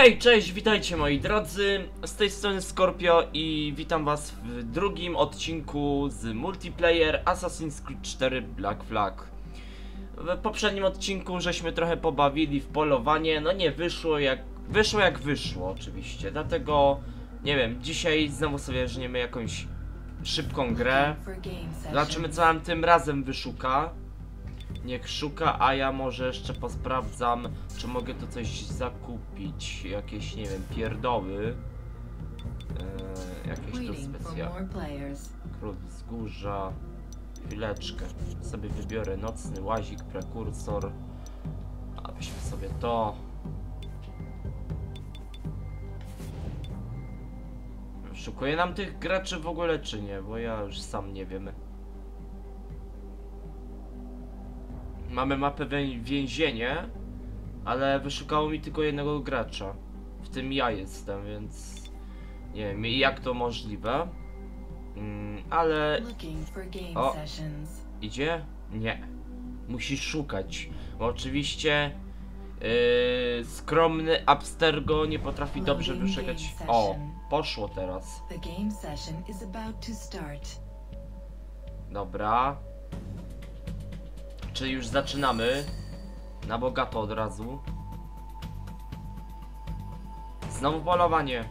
Hej, cześć, witajcie moi drodzy, z tej strony Scorpio i witam was w drugim odcinku z multiplayer Assassin's Creed 4 Black Flag. W poprzednim odcinku żeśmy trochę pobawili w polowanie, no nie wyszło jak wyszło oczywiście, dlatego nie wiem, dzisiaj znowu sobie weźmiemy jakąś szybką grę. Zobaczymy co nam tym razem wyszuka. Niech szuka, a ja może jeszcze posprawdzam, czy mogę to coś zakupić. Jakieś, nie wiem, pierdoły. Jakieś tu specjalne. Król wzgórza. Chwileczkę. Sobie wybiorę nocny łazik, prekursor. A weźmy sobie to. Szukuje nam tych graczy w ogóle, czy nie? Bo ja już sam nie wiem. Mamy mapę więzienie, ale wyszukało mi tylko jednego gracza. W tym ja jestem, więc nie wiem jak to możliwe. Ale... O! Idzie? Nie. Musisz szukać. Bo oczywiście skromny Abstergo nie potrafi dobrze wyszukać. O! Poszło teraz. Dobra. Czyli już zaczynamy. Na bogato od razu. Znowu polowanie.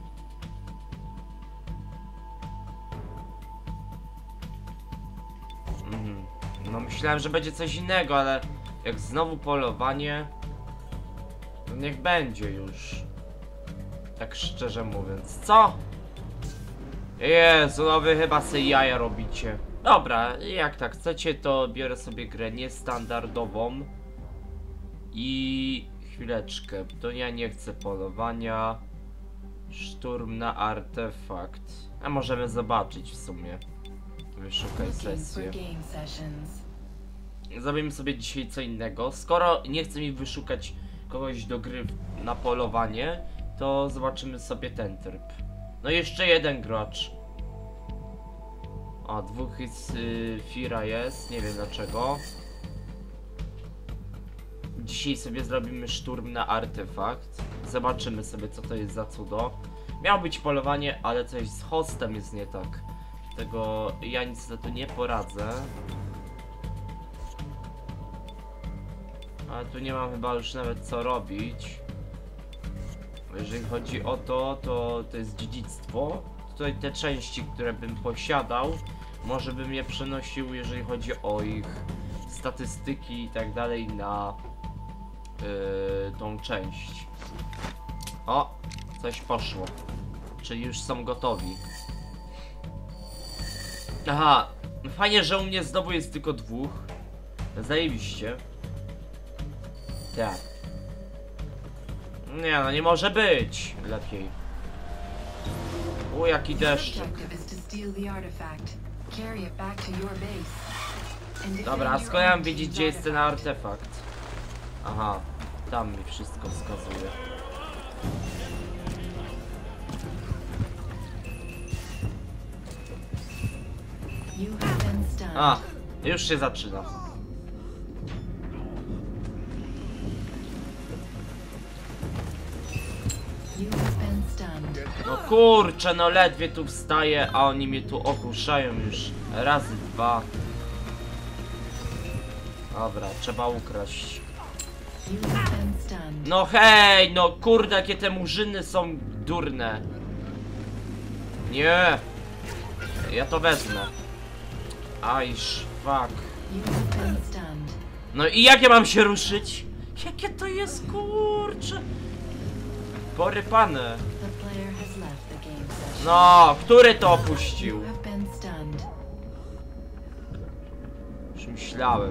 No myślałem, że będzie coś innego, ale jak znowu polowanie, to niech będzie już. Tak szczerze mówiąc. Co? Jezu, no wy chyba sobie jaja robicie. Dobra, jak tak chcecie, to biorę sobie grę niestandardową. I... chwileczkę, to ja nie chcę polowania. Szturm na artefakt. A możemy zobaczyć w sumie. Wyszukaj sesję. Zrobimy sobie dzisiaj co innego. Skoro nie chce mi wyszukać kogoś do gry na polowanie, to zobaczymy sobie ten tryb. No jeszcze jeden gracz. O, dwóch z Fira jest, nie wiem dlaczego. Dzisiaj sobie zrobimy szturm na artefakt. Zobaczymy sobie co to jest za cudo. Miało być polowanie, ale coś z hostem jest nie tak. Tego ja nic na to nie poradzę. Ale tu nie mam chyba już nawet co robić. Jeżeli chodzi o to, to jest dziedzictwo. Tutaj te części, które bym posiadał, może bym je przenosił, jeżeli chodzi o ich statystyki i tak dalej, na tą część. O, coś poszło. Czyli już są gotowi. Aha, fajnie, że u mnie znowu jest tylko dwóch. Zajebiście. Tak. Nie no, nie może być lepiej. O, jaki deszczyk. Dobra, a skąd ja mam wiedzieć, gdzie jest ten artefakt? Aha, tam mi wszystko wskazuje. A, już się zaczyna. No kurczę, no ledwie tu wstaję, a oni mnie tu ogłuszają już razy dwa. Dobra, trzeba ukraść. No hej, no kurde, jakie te murzyny są durne. Nie. Ja to wezmę. Ajż, fuck. No i jak ja mam się ruszyć? Jakie to jest, kurczę. Porypane. No, który to opuścił? Już myślałem.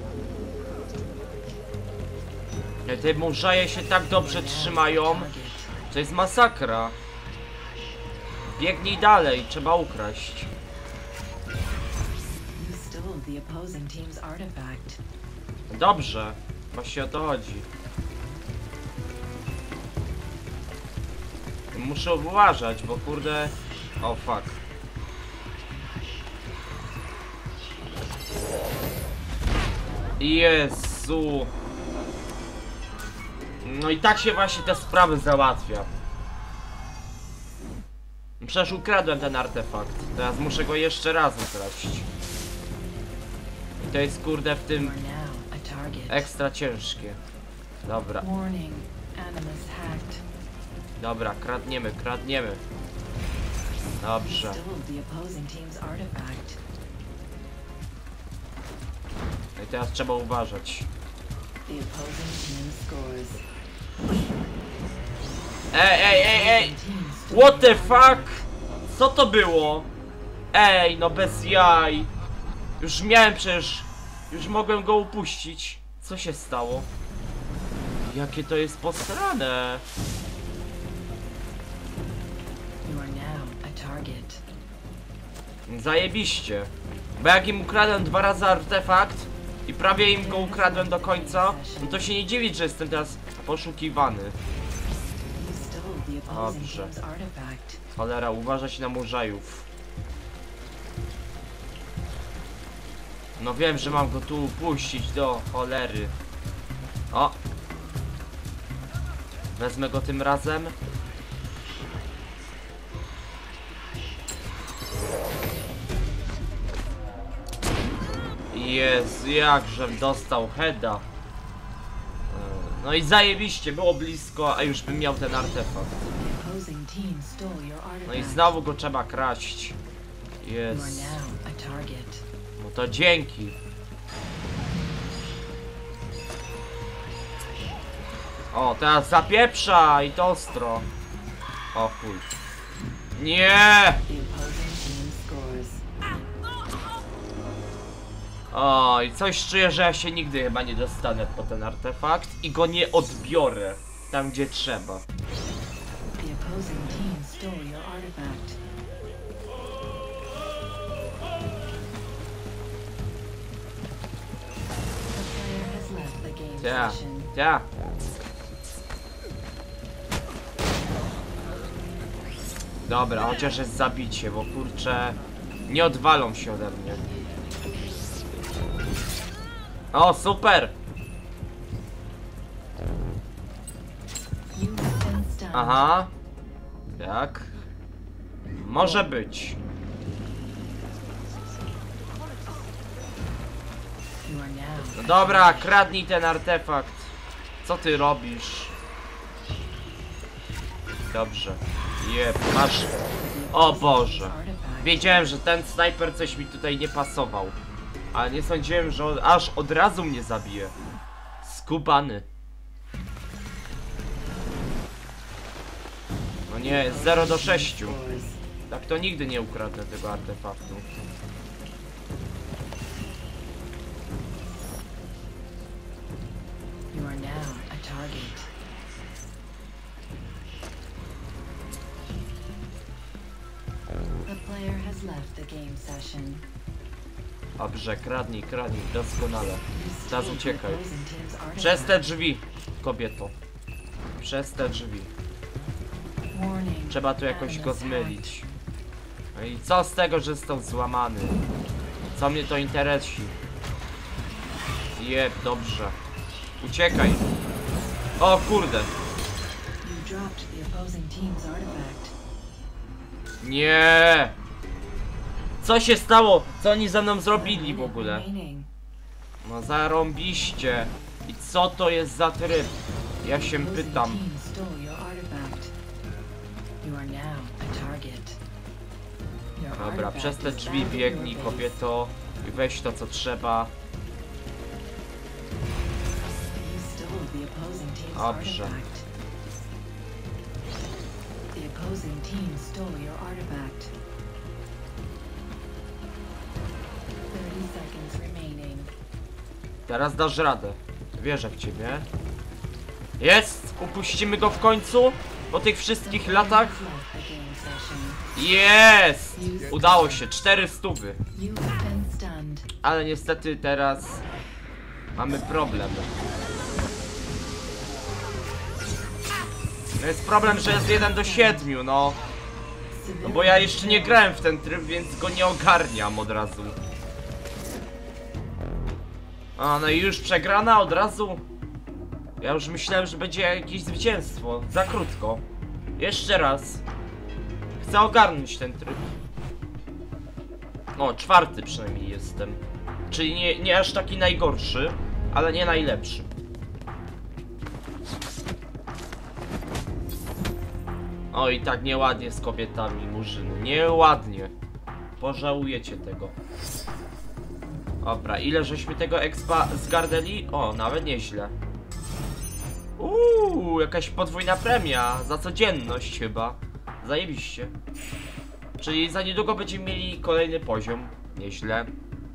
Te murzaje się tak dobrze trzymają. To jest masakra. Biegnij dalej, trzeba ukraść. Dobrze, właśnie o to chodzi. Muszę uważać, bo kurde... O fuck. Jezu. No i tak się właśnie te sprawy załatwia. Przecież ukradłem ten artefakt. Teraz muszę go jeszcze raz ukraść. I to jest kurde w tym ekstra ciężkie. Dobra. Dobra, kradniemy. Dobrze. No i teraz trzeba uważać. Ej! What the fuck? Co to było? Ej, no bez jaj. Już miałem przecież... Już mogłem go upuścić. Co się stało? Jakie to jest posrane. Zajebiście. Bo jak im ukradłem 2 razy artefakt i prawie im go ukradłem do końca, no to się nie dziwić, że jestem teraz poszukiwany. Dobrze. Cholera, uważać na murzajów. No wiem, że mam go tu upuścić do cholery. O! Wezmę go tym razem. Jezu, jakżem dostał heada. No i zajebiście, było blisko, a już bym miał ten artefakt. No i znowu go trzeba kraść. Jest. No to dzięki. O, teraz zapieprza i to ostro. O chuj. Nie! O, i coś czuję, że ja się nigdy chyba nie dostanę po ten artefakt i go nie odbiorę tam, gdzie trzeba. Ja. Dobra, chociaż jest zabicie, bo kurczę, nie odwalą się ode mnie. O, super! Aha. Tak. Może być. No dobra, kradnij ten artefakt. Co ty robisz? Dobrze. Jeb, masz. O Boże. Wiedziałem, że ten snajper coś mi tutaj nie pasował. Ale nie sądziłem, że aż od razu mnie zabije. Skubany. No nie, 0 do 6. Tak to nigdy nie ukradnę tego artefaktu. Dobrze, kradnij, doskonale. Teraz uciekaj. Przez te drzwi, kobieto. Przez te drzwi. Trzeba tu jakoś go zmylić. No i co z tego, że został złamany? Co mnie to interesi? Jeb, dobrze. Uciekaj. O kurde. Nie. Co się stało? Co oni ze mną zrobili w ogóle? No zarąbiście. I co to jest za tryb? Ja się pytam. Dobra, przez te drzwi biegnij, kobieto. I weź to, co trzeba. Dobrze. Teraz dasz radę. Wierzę w ciebie. Jest! Upuścimy go w końcu? Po tych wszystkich latach? Jest! Udało się, 400. Ale niestety teraz mamy problem. No jest problem, że jest 1 do 7, no. No bo ja jeszcze nie grałem w ten tryb, więc go nie ogarniam od razu. A, no i już przegrana od razu? Ja już myślałem, że będzie jakieś zwycięstwo. Za krótko. Jeszcze raz. Chcę ogarnąć ten tryb. O, 4. przynajmniej jestem. Czyli nie aż taki najgorszy, ale nie najlepszy. O, i tak nieładnie z kobietami, murzyny. Nieładnie. Pożałujecie tego. Dobra, ile żeśmy tego expa zgarnęli? O, nawet nieźle. Jakaś podwójna premia za codzienność chyba. Zajebiście. Czyli za niedługo będziemy mieli kolejny poziom. Nieźle.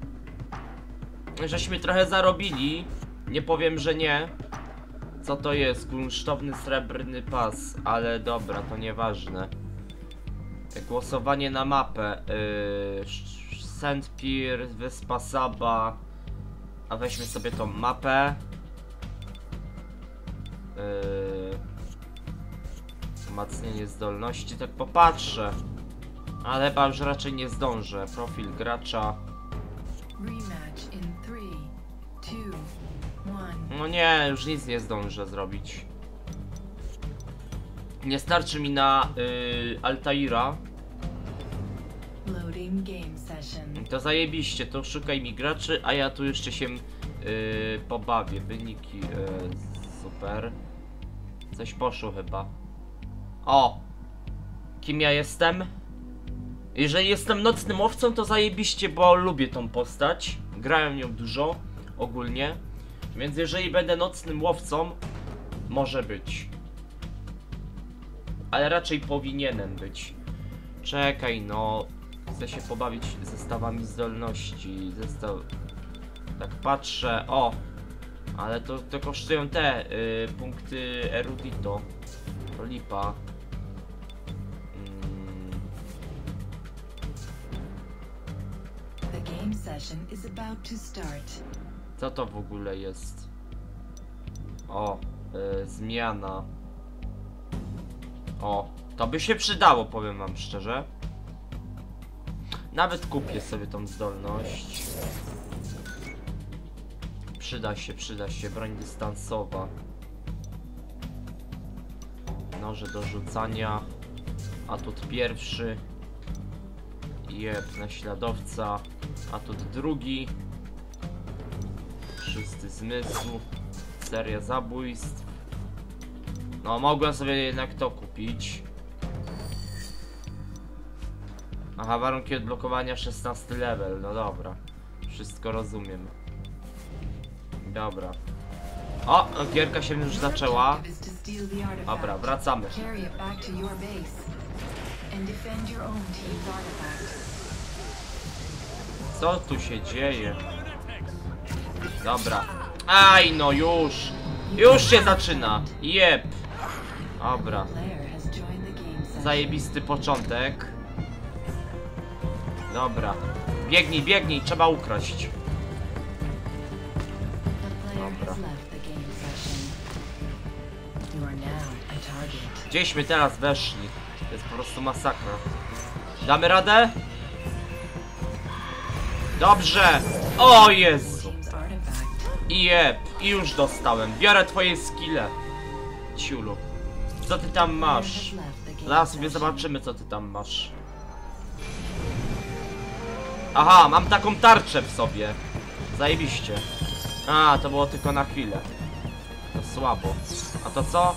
Żeśmy trochę zarobili. Nie powiem, że nie. Co to jest? Kunsztowny srebrny pas. Ale dobra, to nieważne. Głosowanie na mapę. St. Pier, Wyspa Saba. A weźmy sobie tą mapę. Wzmacnianie zdolności, tak popatrzę. Ale chyba już raczej nie zdążę. Profil gracza. No nie, już nic nie zdążę zrobić. Nie starczy mi na Altaira. To zajebiście, to szukaj mi graczy, a ja tu jeszcze się pobawię. Wyniki, super. Coś poszło chyba. O! Kim ja jestem? Jeżeli jestem nocnym łowcą, to zajebiście, bo lubię tą postać. Grałem nią dużo, ogólnie. Więc jeżeli będę nocnym łowcą, może być. Ale raczej powinienem być. Czekaj, no. Chcę się pobawić zestawami zdolności. Tak patrzę, o! Ale to kosztują te punkty erudito. To lipa. Co to w ogóle jest? O, zmiana. O, to by się przydało, powiem wam szczerze. Nawet kupię sobie tą zdolność. Przyda się, broń dystansowa. Noże do rzucania. Atut pierwszy. Jeb, naśladowca. Atut drugi. Czysty zmysł. Seria zabójstw. No, mogłem sobie jednak to kupić. Aha, warunki odblokowania 16 level. No dobra. Wszystko rozumiem. Dobra. O, gierka się już zaczęła. Dobra, wracamy. Co tu się dzieje? Dobra. Aj, no już. Już się zaczyna. Jep. Dobra. Zajebisty początek. Dobra. Biegnij, biegnij, trzeba ukraść. Dobra. Gdzieśmy teraz weszli? To jest po prostu masakra. Damy radę? Dobrze! O Jezu! I jeb, i już dostałem. Biorę twoje skille. Ciulu. Co ty tam masz? Zaraz sobie zobaczymy, co ty tam masz. Aha, mam taką tarczę w sobie. Zajebiście. A, to było tylko na chwilę. To słabo. A to co?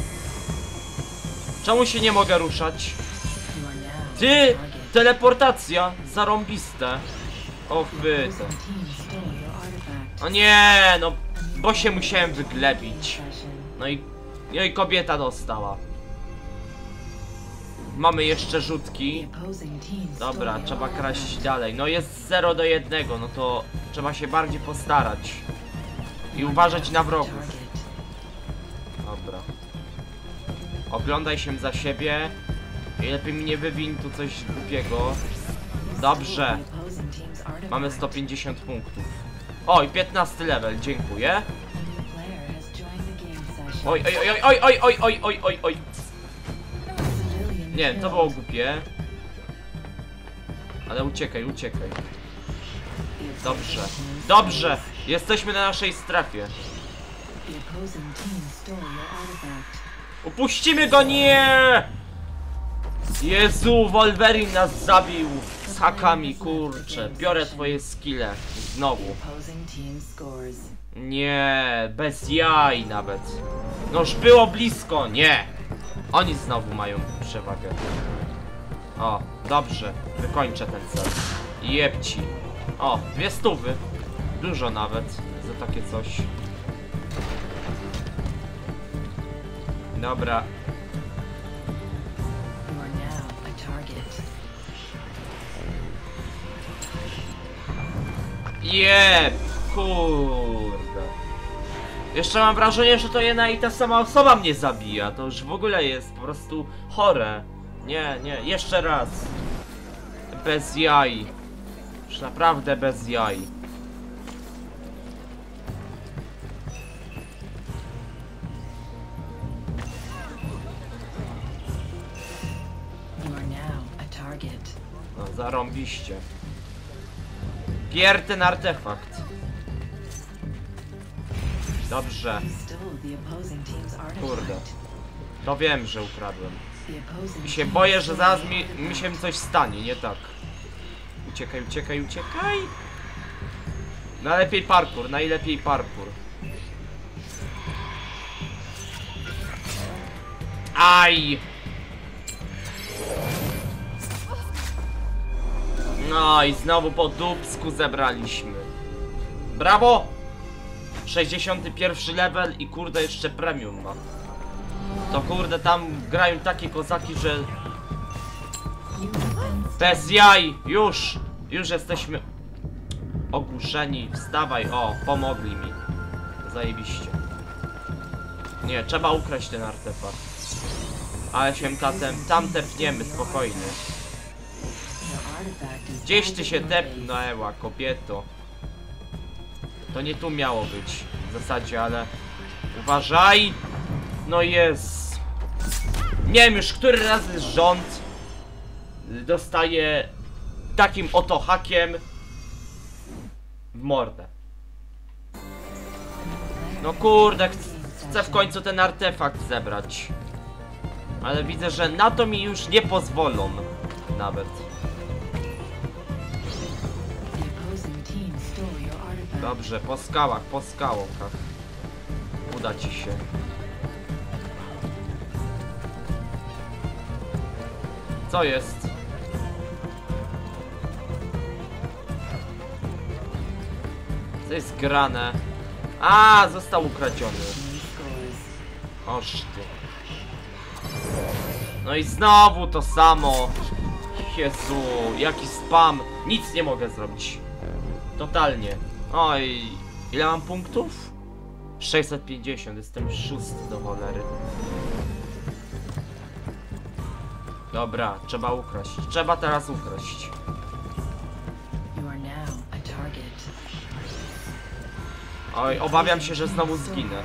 Czemu się nie mogę ruszać? Ty! Teleportacja! Zarąbiste. Och wy to. O nie, no bo się musiałem wyglebić. No i kobieta dostała. Mamy jeszcze rzutki. Dobra, trzeba kraść dalej. No jest 0-1, no to trzeba się bardziej postarać. I uważać na wrogów. Dobra. Oglądaj się za siebie. I lepiej mi nie wywiń tu coś głupiego. Dobrze. Mamy 150 punktów. O, i 15 level, dziękuję. Oj, oj, oj, oj, oj, oj, oj, oj, oj, oj. Nie, to było głupie. Ale uciekaj, uciekaj. Dobrze, dobrze. Jesteśmy na naszej strefie. The opposing team stole your artifact. Upuścimy go, nie! Jezu, Wolverine nas zabił z hakami, kurczę. Biorę twoje skille. Znowu. The opposing team scores. Nie, bez jaj nawet. Noż było blisko, nie. Oni znowu mają przewagę. O, dobrze, wykończę ten cel. Jebci. O, 200. Dużo nawet za takie coś. Dobra. You are now a target. Jeb, kurde. Jeszcze mam wrażenie, że to jedna i ta sama osoba mnie zabija. To już w ogóle jest po prostu chore. Nie, nie, jeszcze raz. Bez jaj. Już naprawdę bez jaj. You are now a target. No, zarąbiście. Pier ten artefakt. Dobrze. You stole the opposing team's artifact. Kurde. To wiem, że ukradłem. The opposing I się team boję, że stole zaraz your mi artifact. się coś stanie, nie tak. Uciekaj, uciekaj, uciekaj. Najlepiej parkour, najlepiej parkour. Aj! No i znowu po dupsku zebraliśmy. Brawo! 61 level i kurde jeszcze premium ma. To kurde tam grają takie kozaki, że... You have been Bez jaj! Już! Już jesteśmy ogłuszeni. Wstawaj, o, pomogli mi. Zajebiście. Nie, trzeba ukraść ten artefakt. Ale się tam tepniemy, spokojnie. your artifact is Gdzieś back ty at się your base. tepnęła, kobieto. To nie tu miało być w zasadzie, ale... Uważaj! No jest. Nie wiem już, który raz rząd dostaje takim oto hakiem w mordę. No kurde, chcę w końcu ten artefakt zebrać. Ale widzę, że na to mi już nie pozwolą. Nawet. The opposing team stole your artifact. Dobrze, po skałach, po skałkach. Uda ci się. Co jest? Co jest grane? A, został ukradziony. Team scores. Oż ty. No i znowu to samo. Jezu, jaki spam. Nic nie mogę zrobić. Totalnie. Oj, ile mam punktów? 650, jestem szósty do cholery. Dobra, trzeba ukraść. Trzeba teraz ukraść. You are now a target. Oj, obawiam się, że znowu zginę.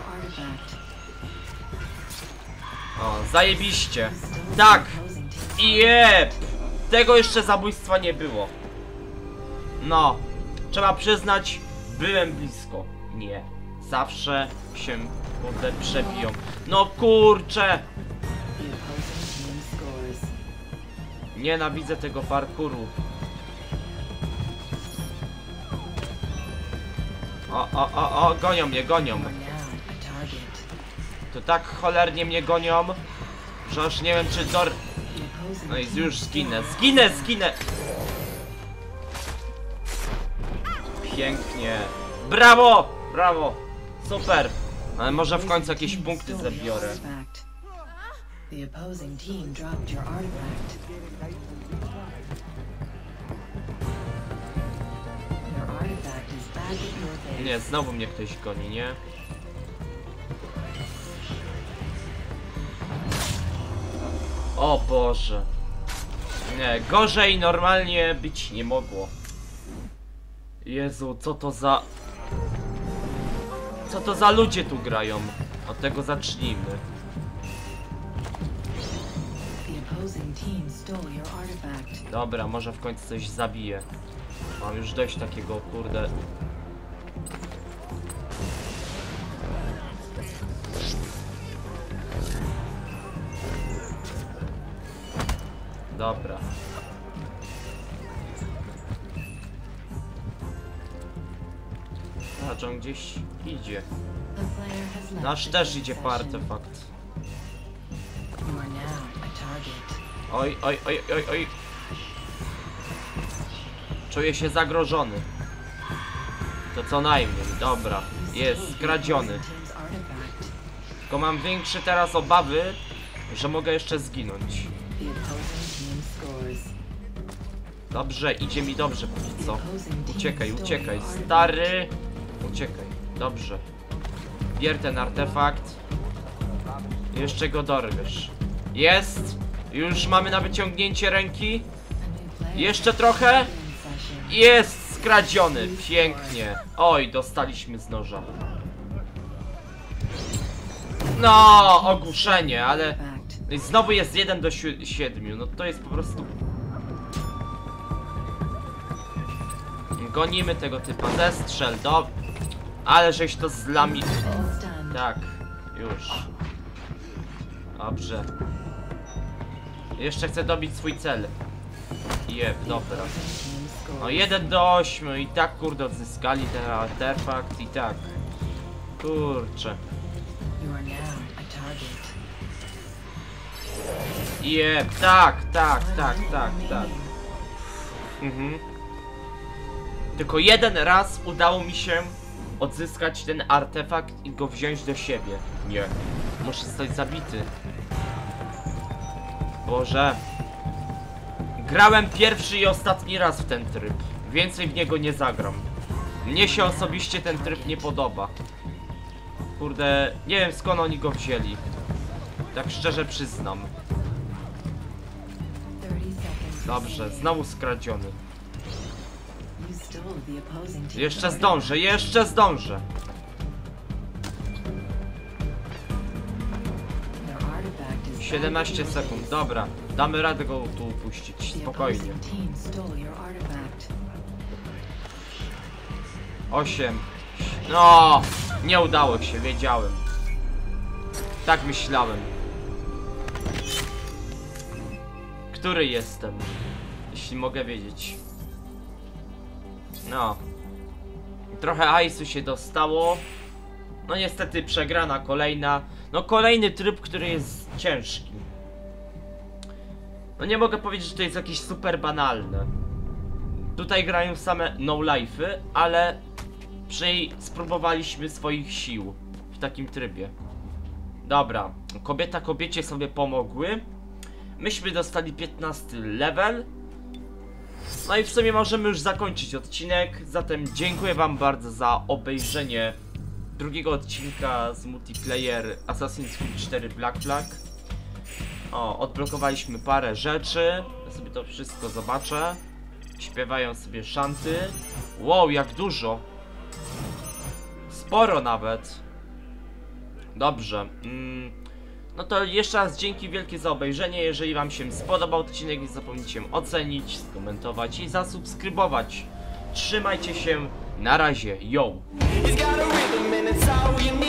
O, zajebiście. Tak! I jeb! Tego jeszcze zabójstwa nie było. No, trzeba przyznać, byłem blisko. Nie, zawsze się kurde przebiją. No kurczę! Nienawidzę tego parkouru. O, gonią mnie, gonią. To tak cholernie mnie gonią, że już nie wiem czy dor... No i już zginę, zginę! Pięknie. Brawo! Brawo! Super! Ale może w końcu jakieś punkty zabiorę. The opposing team dropped your artifact. Your artifact is back at your base. Nie, znowu mnie ktoś goni, nie? O Boże. Nie, gorzej normalnie być nie mogło. Jezu, co to za... Co to za ludzie tu grają? Od tego zacznijmy. The opposing team stole your artifact. Dobra, może w końcu coś zabiję. Mam już dość takiego, kurde... Dobra. A John gdzieś idzie. The player has left Nasz the też game idzie po session. artefakt. You are now a target. Oj, oj, oj, oj, oj. Czuję się zagrożony. To co najmniej, dobra. Jest skradziony. Team's artifact. Tylko mam większe teraz obawy, że mogę jeszcze zginąć. The opposing team scores. Dobrze, idzie mi dobrze póki co. The opposing team Uciekaj, stole uciekaj, your artifact. stary. Uciekaj, dobrze. Bier ten artefakt. Jeszcze go dorwiesz. Jest! Już mamy na wyciągnięcie ręki. A new player Jeszcze trochę. in session. Jest skradziony, pięknie. Oj, dostaliśmy z noża. No, ogłuszenie, ale Artifact. znowu jest 1 do 7. No to jest po prostu... Gonimy tego typa, zestrzel, ale żeś to zlami... All done. Tak, już. Dobrze. Jeszcze chcę dobić swój cel. Jeb, dobra. Team scores. No 1 do 8 i tak kurde odzyskali ten artefakt i tak. Kurczę. You are now a target. Jeb, tak. Mhm. Tylko jeden raz udało mi się odzyskać ten artefakt i go wziąć do siebie. Nie. Muszę zostać zabity. Boże. Grałem pierwszy i ostatni raz w ten tryb. Więcej w niego nie zagram. Mnie się osobiście ten tryb nie podoba. Kurde, nie wiem skąd oni go wzięli. Tak szczerze przyznam. 30 seconds. Dobrze, znowu skradziony. You stole the opposing team's Jeszcze zdążę. Their artifact is 17 sekund, dobra. Damy radę go tu upuścić, The spokojnie. opposing team stole your artifact. 8. No, nie udało się, wiedziałem. Tak myślałem. Który jestem? Jeśli mogę wiedzieć. No. Trochę hajsu się dostało. No niestety przegrana kolejna. No kolejny tryb, który jest ciężki. No nie mogę powiedzieć, że to jest jakieś super banalne. Tutaj grają same no-life'y, ale przynajmniej spróbowaliśmy swoich sił w takim trybie. Dobra, kobieta kobiecie sobie pomogły. Myśmy dostali 15 level. No i w sumie możemy już zakończyć odcinek. Zatem dziękuję wam bardzo za obejrzenie drugiego odcinka z multiplayer Assassin's Creed 4 Black Flag. O, odblokowaliśmy parę rzeczy. Ja sobie to wszystko zobaczę. Śpiewają sobie szanty. Wow, jak dużo. Sporo nawet. Dobrze. No to jeszcze raz dzięki wielkie za obejrzenie. Jeżeli wam się spodobał odcinek, nie zapomnijcie ocenić, skomentować i zasubskrybować. Trzymajcie się. Na razie. Yo! It's got a rhythm and it's all you need.